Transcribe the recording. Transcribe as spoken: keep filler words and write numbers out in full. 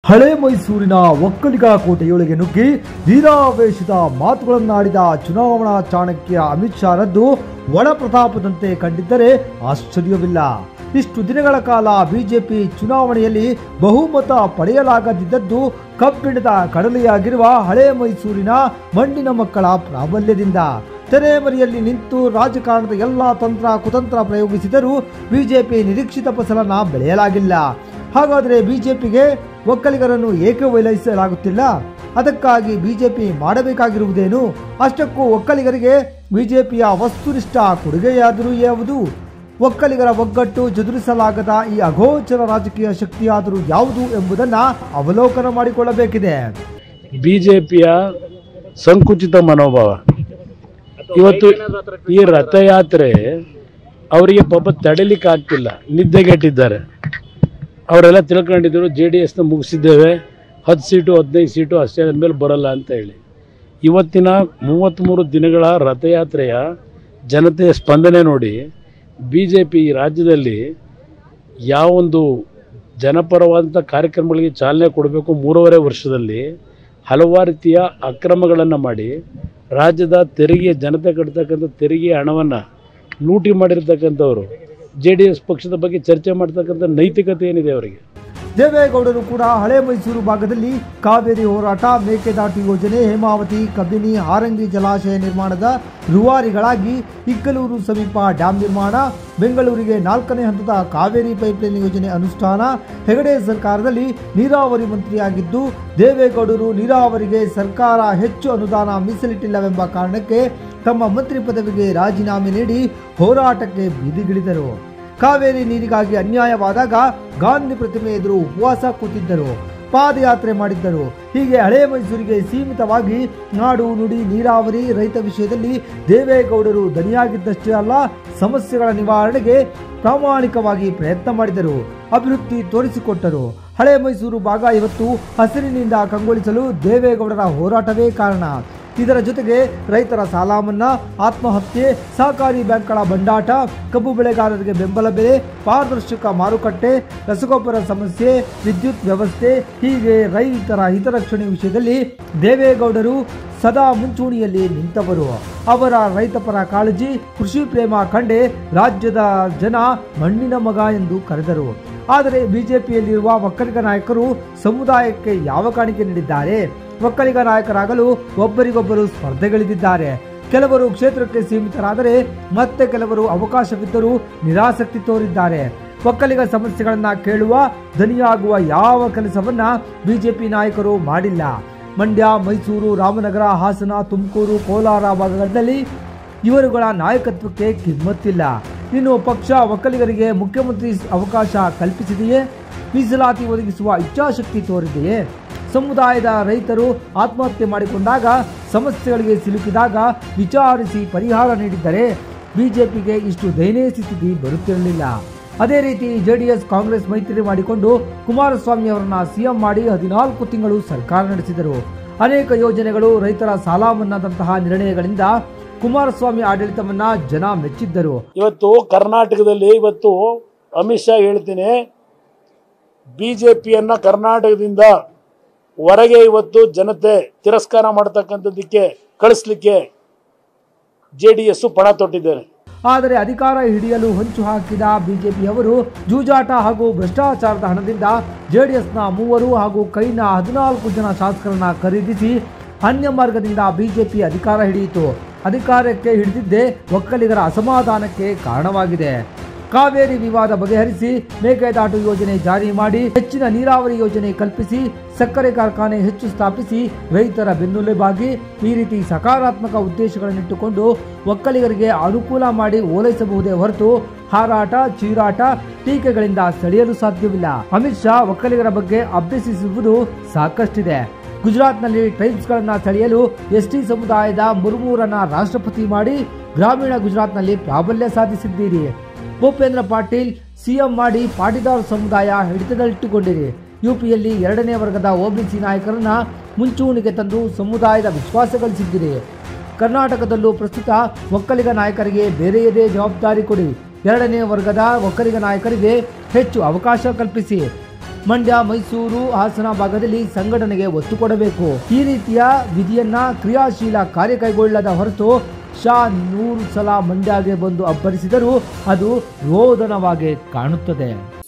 ಹಳೆ ಮೈಸೂರಿನ ಒಕ್ಕಲಿಗ ಕೋಟೆಯೊಳಗೆ ನುಗ್ಗಿ ವೀರಾವೇಶದ ಮಾತುಗಳನ್ನಾಡಿದ ಚುನಾವಣಾ ಚಾಣಕ್ಯ ಅಮಿತ್ ಶಾ ರದ್ದು ಒಳ ಪ್ರತಾಪದಂತೆ ಕಂಡಿದ್ದರೆ ಆಶ್ಚರ್ಯವಿಲ್ಲ. ಇಷ್ಟು ದಿನಗಳ ಕಾಲ ಬಿಜೆಪಿ ಚುನಾವಣೆಯಲ್ಲಿ ಬಹುಮತ ಪಡೆಯಲಾಗದಿದ್ದದ್ದು ಕಬ್ಬಿಣದ ಕಡಲೆಯಾಗಿರುವ ಹಳೆ ಮೈಸೂರಿನ ಮಣ್ಣಿನ ಮಕ್ಕಳ ಪ್ರಾಬಲ್ಯದಿಂದ. ತೆರೆಮರೆಯಲ್ಲಿ ನಿಂತು ರಾಜಕಾರಣದ ಎಲ್ಲ ತಂತ್ರ ಕುತಂತ್ರ ಪ್ರಯೋಗಿಸಿದರೂ ಬಿಜೆಪಿ ನಿರೀಕ್ಷಿತ ಫಸಲನ್ನ ಬೆಳೆಯಲಾಗಿಲ್ಲ. ಹಾಗಾದರೆ ಬಿಜೆಪಿಗೆ ಒಕ್ಕಲಿಗರನ್ನು ಏಕೆ ವೈಲಿಸಲಾಗುತ್ತಿಲ್ಲ? ಅದಕ್ಕಾಗಿ ಬಿಜೆಪಿ ಮಾಡಬೇಕಾಗಿರುವುದೇನು? ಅಷ್ಟಕ್ಕೂ ಒಕ್ಕಲಿಗರಿಗೆ ಬಿಜೆಪಿಯ ವಸ್ತುನಿಷ್ಠ ಕೊಡುಗೆಯಾದರೂ ಯಾವುದು? ಒಕ್ಕಲಿಗರ ಒಗ್ಗಟ್ಟು ಚದುರಿಸಲಾಗದ ಈ ಅಗೋಚರ ರಾಜಕೀಯ ಶಕ್ತಿಯಾದರೂ ಯಾವುದು ಎಂಬುದನ್ನು ಅವಲೋಕನ ಮಾಡಿಕೊಳ್ಳಬೇಕಿದೆ. ಬಿಜೆಪಿಯ ಸಂಕುಚಿತ ಮನೋಭಾವ. ಇವತ್ತು ಈ ರಥಯಾತ್ರೆ ಅವರಿಗೆ ಪಾಪ ತಡೆಯಲಿಕ್ಕೆ ಆಗ್ತಿಲ್ಲ, ನಿದ್ದೆಗೆಟ್ಟಿದ್ದಾರೆ. ಅವರೆಲ್ಲ ತಿಳ್ಕೊಂಡಿದ್ದರು ಜೆ ಡಿ ಎಸ್ನ ಮುಗಿಸಿದ್ದೇವೆ, ಹತ್ತು ಸೀಟು ಹದಿನೈದು ಸೀಟು ಅಷ್ಟೇ ಮೇಲೆ ಬರಲ್ಲ ಅಂತ ಹೇಳಿ. ಇವತ್ತಿನ ಮೂವತ್ತ್ಮೂರು ದಿನಗಳ ರಥಯಾತ್ರೆಯ ಜನತೆಯ ಸ್ಪಂದನೆ ನೋಡಿ ಬಿ ಜೆ ಪಿ ರಾಜ್ಯದಲ್ಲಿ ಯಾವೊಂದು ಜನಪರವಾದಂಥ ಕಾರ್ಯಕ್ರಮಗಳಿಗೆ ಚಾಲನೆ ಕೊಡಬೇಕು, ಮೂರುವರೆ ವರ್ಷದಲ್ಲಿ ಹಲವಾರು ರೀತಿಯ ಅಕ್ರಮಗಳನ್ನು ಮಾಡಿ ರಾಜ್ಯದ ತೆರಿಗೆ ಜನತೆ ಕಟ್ತಕ್ಕಂಥ ತೆರಿಗೆ ಹಣವನ್ನು ಲೂಟಿ ಮಾಡಿರ್ತಕ್ಕಂಥವ್ರು ಜೆ ಡಿ ಎಸ್ ಪಕ್ಷದ ಬಗ್ಗೆ ಚರ್ಚೆ ಮಾಡ್ತಕ್ಕಂಥ ನೈತಿಕತೆ ಏನಿದೆ ಅವರಿಗೆ? ದೇವೇಗೌಡರು ಕೂಡ ಹಳೆ ಮೈಸೂರು ಭಾಗದಲ್ಲಿ ಕಾವೇರಿ ಹೋರಾಟ, ಮೇಕೆದಾಟು ಯೋಜನೆ, ಹೇಮಾವತಿ, ಕಬಿನಿ, ಹಾರಂಗಿ ಜಲಾಶಯ ನಿರ್ಮಾಣದ ರೂವಾರಿಗಳಾಗಿ ಇಕ್ಕಲೂರು ಸಮೀಪ ಡ್ಯಾಂ ನಿರ್ಮಾಣ, ಬೆಂಗಳೂರಿಗೆ ನಾಲ್ಕನೇ ಹಂತದ ಕಾವೇರಿ ಪೈಪ್ಲೈನ್ ಯೋಜನೆ ಅನುಷ್ಠಾನ, ಹೆಗಡೆ ಸರ್ಕಾರದಲ್ಲಿ ನೀರಾವರಿ ಮಂತ್ರಿಯಾಗಿದ್ದು ದೇವೇಗೌಡರು ನೀರಾವರಿಗೆ ಸರ್ಕಾರ ಹೆಚ್ಚು ಅನುದಾನ ಮೀಸಲಿಟ್ಟಿಲ್ಲವೆಂಬ ಕಾರಣಕ್ಕೆ ತಮ್ಮ ಮಂತ್ರಿ ಪದವಿಗೆ ರಾಜೀನಾಮೆ ನೀಡಿ ಹೋರಾಟಕ್ಕೆ ಬೀದಿಗಿಳಿದರು. ಕಾವೇರಿ ನೀರಿಗಾಗಿ ಅನ್ಯಾಯವಾದಾಗ ಗಾಂಧಿ ಪ್ರತಿಮೆ ಎದುರು ಉಪವಾಸ ಕೂತಿದ್ದರು, ಪಾದಯಾತ್ರೆ ಮಾಡಿದ್ದರು. ಹೀಗೆ ಹಳೆ ಮೈಸೂರಿಗೆ ಸೀಮಿತವಾಗಿ ನಾಡು ನುಡಿ ನೀರಾವರಿ ರೈತ ವಿಷಯದಲ್ಲಿ ದೇವೇಗೌಡರು ದನಿಯಾಗಿದ್ದಷ್ಟೇ ಅಲ್ಲ, ಸಮಸ್ಯೆಗಳ ನಿವಾರಣೆಗೆ ಪ್ರಾಮಾಣಿಕವಾಗಿ ಪ್ರಯತ್ನ ಮಾಡಿದರು, ಅಭಿವೃದ್ಧಿ ತೋರಿಸಿಕೊಟ್ಟರು. ಹಳೆ ಮೈಸೂರು ಭಾಗ ಇವತ್ತು ಹಸಿರಿನಿಂದ ಕಂಗೊಳಿಸಲು ದೇವೇಗೌಡರ ಹೋರಾಟವೇ ಕಾರಣ. ಇದರ ಜೊತೆಗೆ ರೈತರ ಸಾಲ ಮನ್ನಾ, ಆತ್ಮಹತ್ಯೆ, ಸಹಕಾರಿ ಬ್ಯಾಂಕ್ಗಳ ಬಂಡಾಟ, ಕಬ್ಬು ಬೆಳೆಗಾರರಿಗೆ ಬೆಂಬಲ ಬೆಲೆ, ಪಾರದರ್ಶಕ ಮಾರುಕಟ್ಟೆ, ರಸಗೊಬ್ಬರ ಸಮಸ್ಯೆ, ವಿದ್ಯುತ್ ವ್ಯವಸ್ಥೆ, ಹೀಗೆ ರೈತರ ಹಿತರಕ್ಷಣೆ ವಿಷಯದಲ್ಲಿ ದೇವೇಗೌಡರು ಸದಾ ಮುಂಚೂಣಿಯಲ್ಲಿ ನಿಂತವರು. ಅವರ ರೈತಪರ ಕಾಳಜಿ, ಕೃಷಿ ಪ್ರೇಮ ಕಂಡೆ ರಾಜ್ಯದ ಜನ ಮಣ್ಣಿನ ಮಗ ಎಂದು ಕರೆದರು. ಆದರೆ ಬಿಜೆಪಿಯಲ್ಲಿರುವ ಒಕ್ಕಲಿಗ ನಾಯಕರು ಸಮುದಾಯಕ್ಕೆ ಯಾವ ಕಾಣಿಕೆ ನೀಡಿದ್ದಾರೆ? ಒಕ್ಕಲಿಗ ನಾಯಕರಾಗಲು ಒಬ್ಬರಿಗೊಬ್ಬರು ಸ್ಪರ್ಧೆಗಳಿದ್ದಾರೆ. ಕೆಲವರು ಕ್ಷೇತ್ರಕ್ಕೆ ಸೀಮಿತರಾದರೆ ಮತ್ತೆ ಕೆಲವರು ಅವಕಾಶವಿದ್ದರೂ ನಿರಾಸಕ್ತಿ ತೋರಿದ್ದಾರೆ. ಒಕ್ಕಲಿಗ ಸಮಸ್ಯೆಗಳನ್ನ ಕೇಳುವ, ದನಿಯಾಗುವ ಯಾವ ಕೆಲಸವನ್ನ ಬಿಜೆಪಿ ನಾಯಕರು ಮಾಡಿಲ್ಲ. ಮಂಡ್ಯ, ಮೈಸೂರು, ರಾಮನಗರ, ಹಾಸನ, ತುಮಕೂರು, ಕೋಲಾರ ಭಾಗಗಳಲ್ಲಿ ಇವರುಗಳ ನಾಯಕತ್ವಕ್ಕೆ ಕಿಮ್ಮತ್ತಿಲ್ಲ. ಇನ್ನು ಪಕ್ಷ ಒಕ್ಕಲಿಗರಿಗೆ ಮುಖ್ಯಮಂತ್ರಿ ಅವಕಾಶ ಕಲ್ಪಿಸಿದೆಯೇ? ಮೀಸಲಾತಿ ಒದಗಿಸುವ ಇಚ್ಛಾಶಕ್ತಿ ತೋರಿದೆಯೇ? ಸಮುದಾಯದ ರೈತರು ಆತ್ಮಹತ್ಯೆ ಮಾಡಿಕೊಂಡಾಗ, ಸಮಸ್ಯೆಗಳಿಗೆ ಸಿಲುಕಿದಾಗ ವಿಚಾರಿಸಿ ಪರಿಹಾರ ನೀಡಿದ್ದರೆ ಬಿಜೆಪಿಗೆ ಇಷ್ಟು ದಯನೀಯ ಸ್ಥಿತಿ ಬರುತ್ತಿರಲಿಲ್ಲ. ಅದೇ ರೀತಿ ಜೆಡಿಎಸ್ ಕಾಂಗ್ರೆಸ್ ಮೈತ್ರಿ ಮಾಡಿಕೊಂಡು ಕುಮಾರಸ್ವಾಮಿ ಅವರನ್ನ ಸಿಎಂ ಮಾಡಿ ಹದಿನಾಲ್ಕು ತಿಂಗಳು ಸರ್ಕಾರ ನಡೆಸಿದರು. ಅನೇಕ ಯೋಜನೆಗಳು, ರೈತರ ಸಾಲ ಮನ್ನಾದಂತಹ ನಿರ್ಣಯಗಳಿಂದ ಕುಮಾರಸ್ವಾಮಿ ಆಡಳಿತವನ್ನ ಜನ ಮೆಚ್ಚಿದ್ದರು. ಇವತ್ತು ಕರ್ನಾಟಕದಲ್ಲಿ ಇವತ್ತು ಅಮಿತ್ ಶಾ ಹೇಳ್ತೀನಿ, ಬಿಜೆಪಿಯನ್ನ ಕರ್ನಾಟಕದಿಂದ ಹೊರಗೆ ಇವತ್ತು ಜನತೆ ತಿರಸ್ಕಾರ ಮಾಡತಕ್ಕಂಥದ್ದಕ್ಕೆ ಕಳಿಸ್ಲಿಕ್ಕೆ ಜೆ ಡಿ ಎಸ್ ಪಣ ತೊಟ್ಟಿದ್ದಾರೆ. ಆದರೆ ಅಧಿಕಾರ ಹಿಡಿಯಲು ಹೊಂಚು ಹಾಕಿದ ಬಿಜೆಪಿಯವರು ಜೂಜಾಟ ಹಾಗೂ ಭ್ರಷ್ಟಾಚಾರದ ಹಣದಿಂದ ಜೆಡಿಎಸ್ನ ಮೂವರು ಹಾಗೂ ಕೈನ ಹದಿನಾಲ್ಕು ಜನ ಶಾಸಕರನ್ನ ಖರೀದಿಸಿ ಅನ್ಯ ಮಾರ್ಗದಿಂದ ಬಿಜೆಪಿ ಅಧಿಕಾರ ಹಿಡಿಯಿತು. ಅಧಿಕಾರಕ್ಕೆ ಹಿಡಿದಿದ್ದೇ ಒಕ್ಕಲಿಗರ ಅಸಮಾಧಾನಕ್ಕೆ ಕಾರಣವಾಗಿದೆ. ಕಾವೇರಿ ವಿವಾದ ಬಗೆಹರಿಸಿ, ಮೇಕೆದಾಟು ಯೋಜನೆ ಜಾರಿ ಮಾಡಿ, ಹೆಚ್ಚಿನ ನೀರಾವರಿ ಯೋಜನೆ ಕಲ್ಪಿಸಿ, ಸಕ್ಕರೆ ಕಾರ್ಖಾನೆ ಹೆಚ್ಚು ಸ್ಥಾಪಿಸಿ, ರೈತರ ಬೆನ್ನೆಲುಬಾಗಿ, ಈ ರೀತಿ ಸಕಾರಾತ್ಮಕ ಉದ್ದೇಶಗಳನ್ನಿಟ್ಟುಕೊಂಡು ಒಕ್ಕಲಿಗರಿಗೆ ಅನುಕೂಲ ಮಾಡಿ ಓಲೈಸಬಹುದೇ ಹೊರತು ಹಾರಾಟ, ಚೀರಾಟ, ಟೀಕೆಗಳಿಂದ ಸೆಳೆಯಲು ಸಾಧ್ಯವಿಲ್ಲ. ಅಮಿತ್ ಶಾ ಒಕ್ಕಲಿಗರ ಬಗ್ಗೆ ಅಭ್ಯಸಿಸುವುದು ಸಾಕಷ್ಟಿದೆ. ಗುಜರಾತ್ನಲ್ಲಿ ಟ್ರೈಬ್ಸ್ಗಳನ್ನ ಸೆಳೆಯಲು ಎಸ್ ಟಿ ಸಮುದಾಯದ ಮುರ್ಮೂರನ್ನ ರಾಷ್ಟ್ರಪತಿ ಮಾಡಿ ಗ್ರಾಮೀಣ ಗುಜರಾತ್ನಲ್ಲಿ ಪ್ರಾಬಲ್ಯ ಸಾಧಿಸಿದ್ದೀರಿ. ಭೂಪೇಂದ್ರ ಪಾಟೀಲ್ ಸಿಎಂ ಮಾಡಿ ಪಾಟಿದಾರ್ ಸಮುದಾಯ ಹಿಡಿತದಲ್ಲಿಟ್ಟುಕೊಂಡಿರಿ. ಯುಪಿಯಲ್ಲಿ ಎರಡನೇ ವರ್ಗದ ಒಬಿಸಿ ನಾಯಕರನ್ನ ಮುಂಚೂಣಿಗೆ ತಂದು ಸಮುದಾಯದ ವಿಶ್ವಾಸ ಗಳಿಸಿದ್ದೀರಿ. ಕರ್ನಾಟಕದಲ್ಲೂ ಪ್ರಸ್ತುತ ಒಕ್ಕಲಿಗ ನಾಯಕರಿಗೆ ಬೇರೆಯದೇ ಜವಾಬ್ದಾರಿ ಕೊಡಿ. ಎರಡನೇ ವರ್ಗದ ಒಕ್ಕಲಿಗ ನಾಯಕರಿಗೆ ಹೆಚ್ಚು ಅವಕಾಶ ಕಲ್ಪಿಸಿ. ಮಂಡ್ಯ, ಮೈಸೂರು, ಹಾಸನ ಭಾಗದಲ್ಲಿ ಸಂಘಟನೆಗೆ ಒತ್ತು ಕೊಡಬೇಕು. ಈ ರೀತಿಯ ವಿಧಿಯನ್ನ ಕ್ರಿಯಾಶೀಲ ಕಾರ್ಯ ಕೈಗೊಳ್ಳದ ಹೊರತು ಶಾ ನೂರು ಸಲ ಮಂಡ್ಯಗೆ ಬಂದು ಅಬ್ಬರಿಸಿದರೂ ಅದು ರೋದನವಾಗಿ ಕಾಣುತ್ತದೆ.